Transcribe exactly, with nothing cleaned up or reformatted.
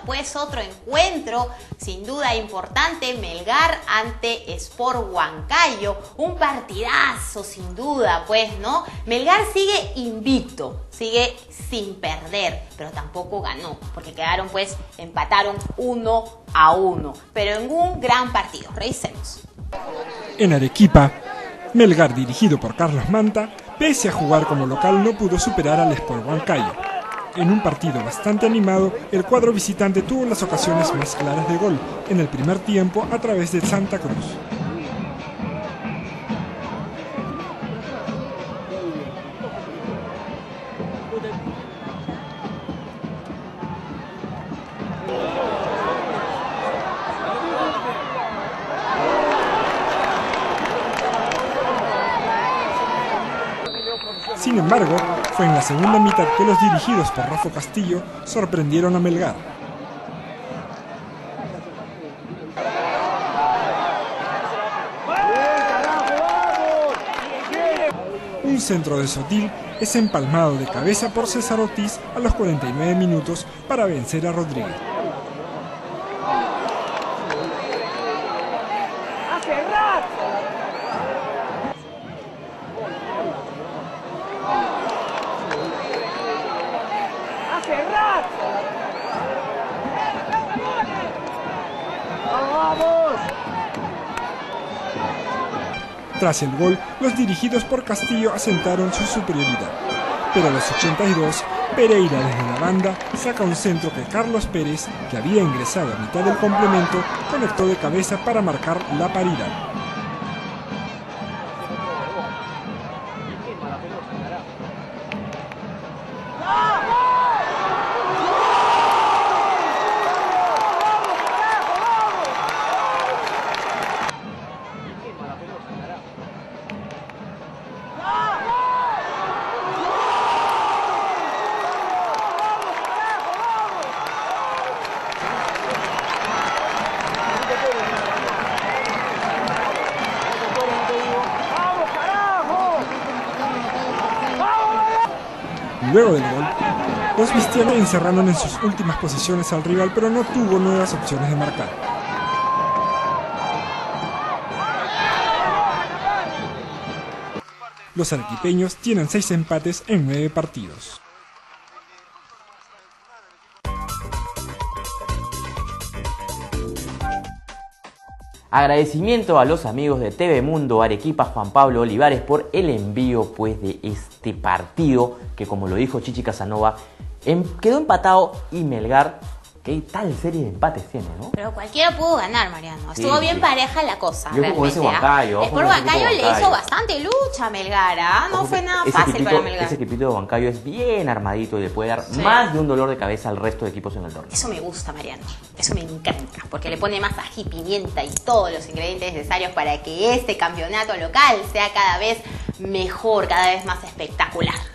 pues otro encuentro sin duda importante, Melgar ante Sport Huancayo, un partidazo sin duda, pues, ¿no? Melgar sigue invicto, sigue sin perder, pero tampoco ganó, porque quedaron, pues, empataron uno a uno, pero en un gran partido. Revisemos. En Arequipa, Melgar, dirigido por Carlos Manta, pese a jugar como local, no pudo superar al Sport Huancayo. En un partido bastante animado, el cuadro visitante tuvo las ocasiones más claras de gol en el primer tiempo a través de Santa Cruz. Sin embargo, fue en la segunda mitad que los dirigidos por Rafa Castillo sorprendieron a Melgar. Un centro de Sotil es empalmado de cabeza por César Ortiz a los cuarenta y nueve minutos para vencer a Rodríguez. Tras el gol, los dirigidos por Castillo asentaron su superioridad. Pero a los ochenta y dos, Pereira desde la banda saca un centro que Carlos Pérez, que había ingresado a mitad del complemento, conectó de cabeza para marcar la paridad. Luego del gol, los vistianos encerraron en sus últimas posiciones al rival, pero no tuvo nuevas opciones de marcar. Los arequipeños tienen seis empates en nueve partidos. Agradecimiento a los amigos de T V Mundo Arequipa, Juan Pablo Olivares, por el envío, pues, de este partido que, como lo dijo Chichi Casanova, em, quedó empatado y Melgar, ¿qué tal serie de empates tiene, no? Pero cualquiera pudo ganar, Mariano. Estuvo Sí, bien sí. pareja la cosa. Yo como ese Huancayo. Sport Huancayo le hizo bastante lucha a Melgar, ¿ah? No Ojo, fue nada ese fácil equipito, para Melgar. Ese equipito de Huancayo es bien armadito y le puede dar Sí. más de un dolor de cabeza al resto de equipos en el torneo. Eso me gusta, Mariano. Eso me encanta, porque le pone más ají, pimienta y todos los ingredientes necesarios para que este campeonato local sea cada vez mejor, cada vez más espectacular.